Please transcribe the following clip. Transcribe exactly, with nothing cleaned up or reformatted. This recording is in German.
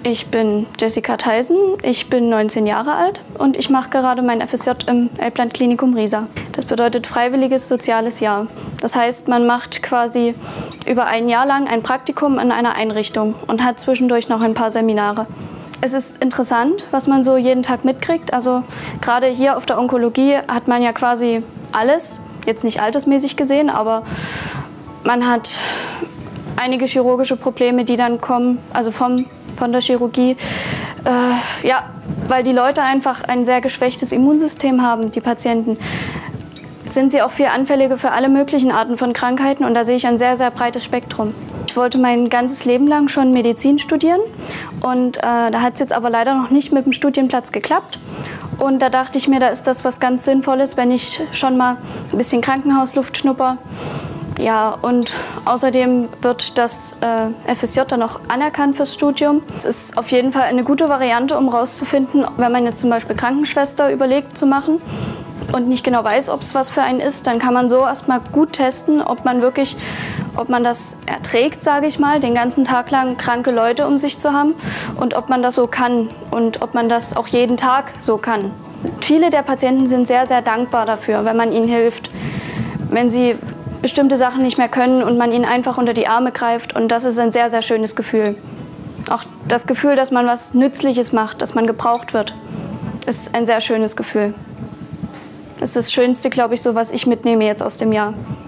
Ich bin Jessica Theisen, ich bin neunzehn Jahre alt und ich mache gerade mein F S J im Elbland-Klinikum Riesa. Das bedeutet freiwilliges soziales Jahr. Das heißt, man macht quasi über ein Jahr lang ein Praktikum in einer Einrichtung und hat zwischendurch noch ein paar Seminare. Es ist interessant, was man so jeden Tag mitkriegt. Also gerade hier auf der Onkologie hat man ja quasi alles, jetzt nicht altersmäßig gesehen, aber man hat einige chirurgische Probleme, die dann kommen, also vom, von der Chirurgie. Äh, ja, weil die Leute einfach ein sehr geschwächtes Immunsystem haben, die Patienten, sind sie auch viel anfälliger für alle möglichen Arten von Krankheiten und da sehe ich ein sehr, sehr breites Spektrum. Ich wollte mein ganzes Leben lang schon Medizin studieren und äh, da hat es jetzt aber leider noch nicht mit dem Studienplatz geklappt. Und da dachte ich mir, da ist das was ganz Sinnvolles, wenn ich schon mal ein bisschen Krankenhausluft schnupper. Ja, und außerdem wird das äh, F S J dann auch anerkannt fürs Studium. Es ist auf jeden Fall eine gute Variante, um herauszufinden, wenn man jetzt zum Beispiel Krankenschwester überlegt zu machen und nicht genau weiß, ob es was für einen ist, dann kann man so erstmal gut testen, ob man wirklich, ob man das erträgt, sage ich mal, den ganzen Tag lang kranke Leute um sich zu haben und ob man das so kann und ob man das auch jeden Tag so kann. Viele der Patienten sind sehr, sehr dankbar dafür, wenn man ihnen hilft, wenn sie bestimmte Sachen nicht mehr können und man ihnen einfach unter die Arme greift und das ist ein sehr, sehr schönes Gefühl. Auch das Gefühl, dass man was Nützliches macht, dass man gebraucht wird, ist ein sehr schönes Gefühl. Das ist das Schönste, glaube ich, so was ich mitnehme jetzt aus dem Jahr.